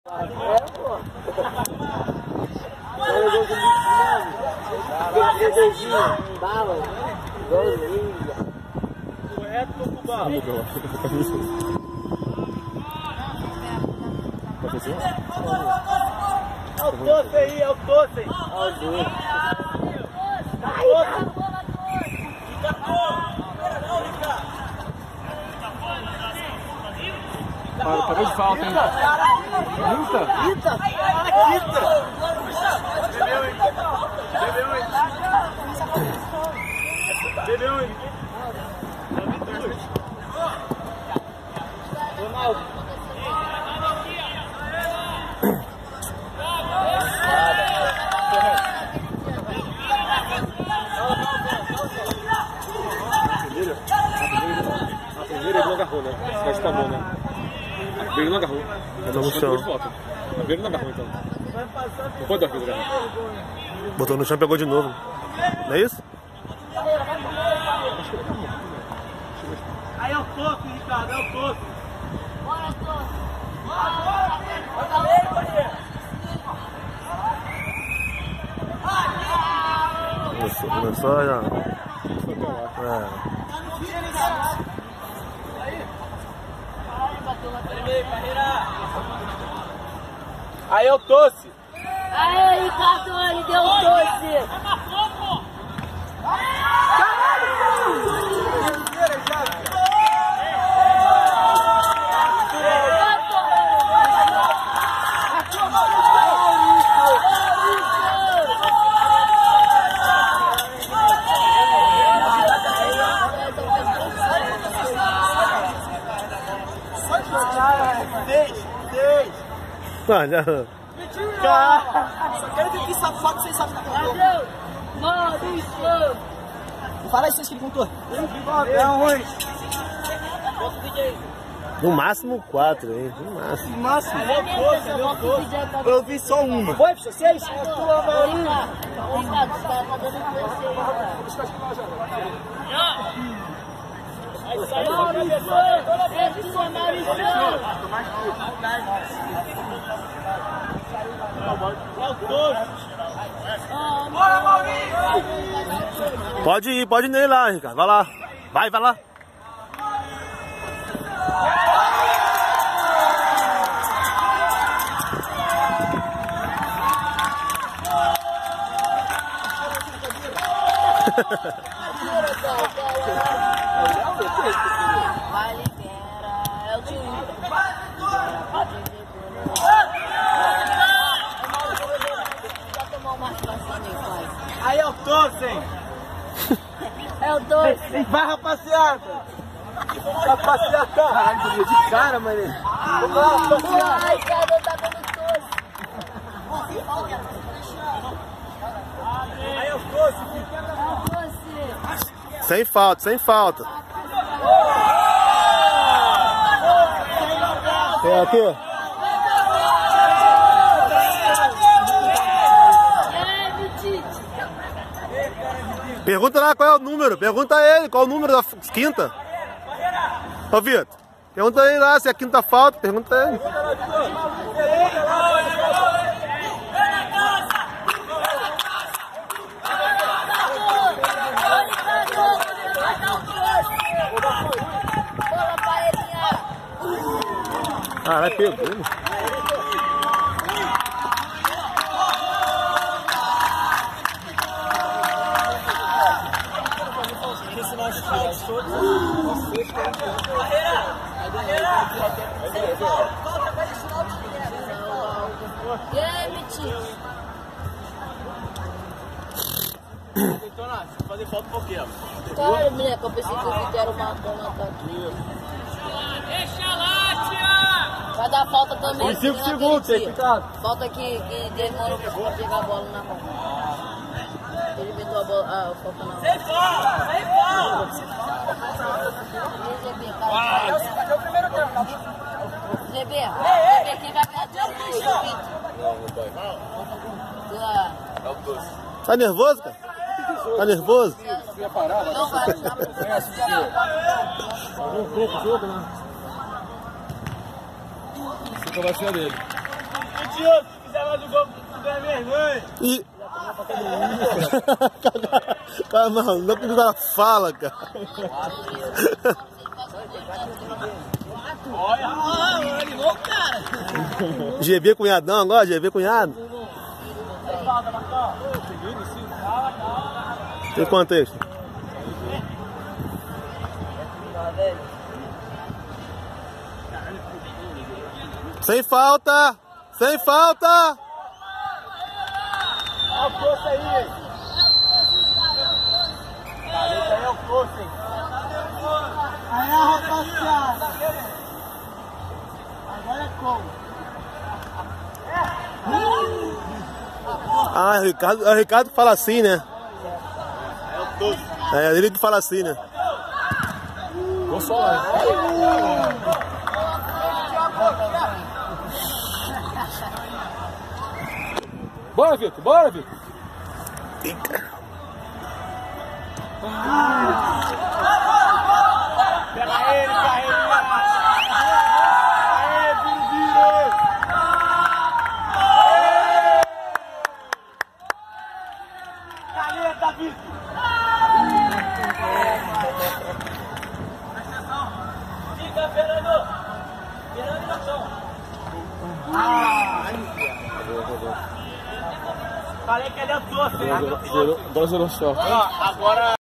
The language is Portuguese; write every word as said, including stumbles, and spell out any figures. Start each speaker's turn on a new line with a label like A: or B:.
A: É, pô. Olha o gol do Vitinho. Bala. Golzinho. Correto ou pro bala? É o doce aí, é o doce aí. Olha o doce.
B: Para, parou de falta, hein? Quinta?
A: Quinta! Quinta! Bebeu, hein? Bebeu, hein? Bebeu, hein? Ronaldo!
B: A primeira ele não agarrou, né? Vai de tamanho, né? A primeira não agarrou.
C: Tá no chão.
B: A primeira não agarrou, então. Não pode dar coisa agarrar.
C: Botou no chão e pegou de novo. Não é isso?
A: Aí é o toque, Ricardo, é o toque. Bora, toque.
C: Começou, começou já. É.
A: Aí é o tosse.
D: Aê, Ricardo, ele deu um doce.
C: Ah, já.
A: Cara, só quero ver que safado vocês sabem que
D: Adeus. Maurício.
A: Não fala isso que ele contou. É ruim.
C: No máximo quatro, hein? No máximo.
A: No máximo. Eu vi só uma. Foi pra vocês? É a tua, mano.
D: Ricardo, os caras tá dando doce aí, cara. Maurício, é tua, Maurício.
A: Bora, Maurício!
C: Pode ir, pode ir nele lá, Ricardo. Vai lá. Vai, vai lá.
D: Vai, libera. É o time.
A: Aí é o doce, hein?
D: É o doce.
A: Vai, rapaziada! Rapaziada! Caralho, de cara, mano. Vamos lá, rapaziada!
D: Ai, cara, tá dando doce.
A: Aí é o doce, filho.
D: É o doce.
C: Sem falta, sem falta. Tem aqui. Pergunta lá qual é o número. Pergunta a ele qual é o número da quinta. Ô, Vitor. Pergunta aí lá se é a quinta falta. Pergunta a ele. Caralho, pegou.
D: E aí, Mitch?
A: Então, fazer falta por quê?
D: Cara, moleque, eu pensei que o Vitor era uma dona daqui.
E: Deixa lá, Tia!
D: Vai dar falta também.
A: Em cinco segundos, tem cuidado.
D: Falta que, que demora pra pegar a bola na mão. Ele meteu a bola, a falta na mão.
E: Sem bola! Sem bola!
D: G B, cara. É o primeiro tempo. G B, G B, quem vai ganhar o Vitor?
B: É o doce.
C: Tá nervoso, cara? Tá nervoso?
B: Você ia parar?
D: Não vai.
B: Vem assistir. Um pouco o jogo, né? Essa vai ser a dele.
A: Diogo, se fizer mais um gol, tu ganha vergonha.
C: E... Cara, não, não é porque o cara fala, cara.
A: Olha, olha, animou o cara.
C: G B cunhadão agora, G B cunhado. Tem contexto. Sem falta! Sem falta!
A: Olha o coço aí. Esse aí é o coço, hein? Aí, rapaziada. Agora é como?
C: Ah, é o Ricardo, é o Ricardo que fala assim, né?
A: É o coço.
C: É ele que fala assim, né?
B: Vou só lá. Bora, Vitor, bora, Vitor.
A: Pega ele, carrega. Aê, viro, viro. Caneta, Vitor. Fica, Fernando. Fernando na ação. Falei que ele é doce, hein?
B: dois zero só.
A: Agora...